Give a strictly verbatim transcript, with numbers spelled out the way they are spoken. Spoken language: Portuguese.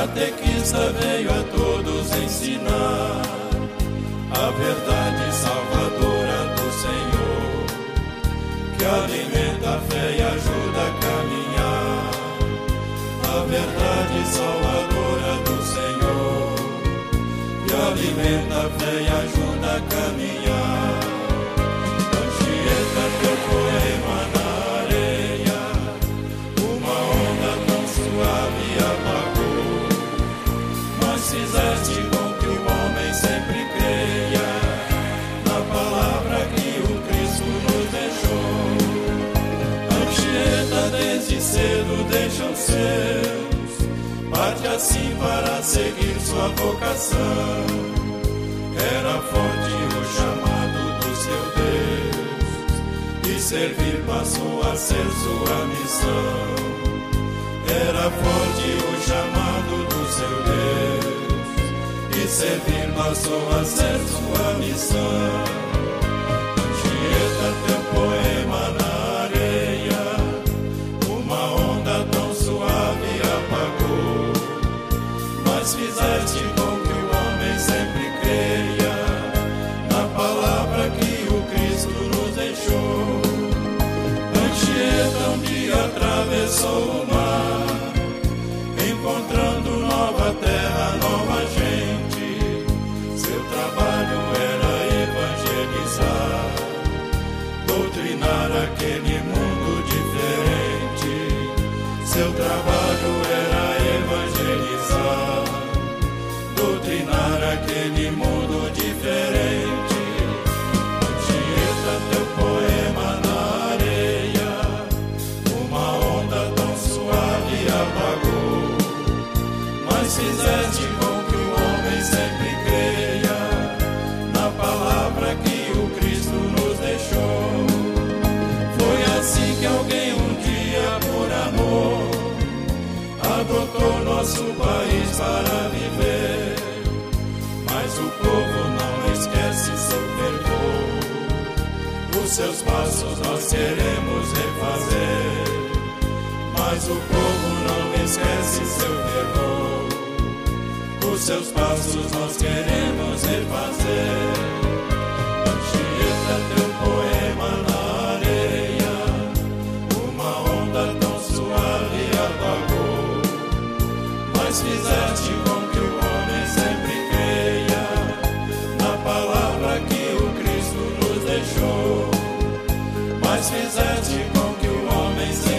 catequista veio a todos ensinar a verdade salvadora do Senhor, que alimenta a fé e ajuda a caminhar. A verdade salvadora do Senhor, que alimenta a fé e ajuda a caminhar. Anchieta, teu poema na areia, uma onda tão suave apagou, mas fizeste com que o homem sempre creia na palavra que o Cristo nos deixou. Anchieta, desde cedo deixa os seus, parte assim para seguir sua vocação. Era forte o chamado do seu Deus, e servir passou a ser sua missão. Era forte o chamado do seu Deus, e servir passou a ser sua missão. Anchieta, teu poema na areia, uma onda tão suave apagou, mas fizeste com que o homem sempre creia na palavra que o Cristo nos deixou. Anchieta um dia atravessou o mar, encontrando nova terra, nova gente. Seu trabalho era evangelizar, doutrinar aquele mundo diferente. Seu trabalho era evangelizar, doutrinar aquele mundo diferente. Anchieta, teu poema na areia, uma onda tão suave apagou, mas fizeste com que o homem sempre creia na palavra que o Cristo nos deixou. Foi assim que alguém um dia, por amor, adotou nosso país para viver. Mas o povo não esquece seu fervor, os seus passos nós queremos refazer. Mas o povo não esquece seu fervor, os seus passos nós queremos refazer. Anchieta, teu poema na areia, uma onda tão suave apagou, mas fizeste com que o homem sempre creia na palavra que o Cristo nos deixou. Mas fizeste com que o homem sempre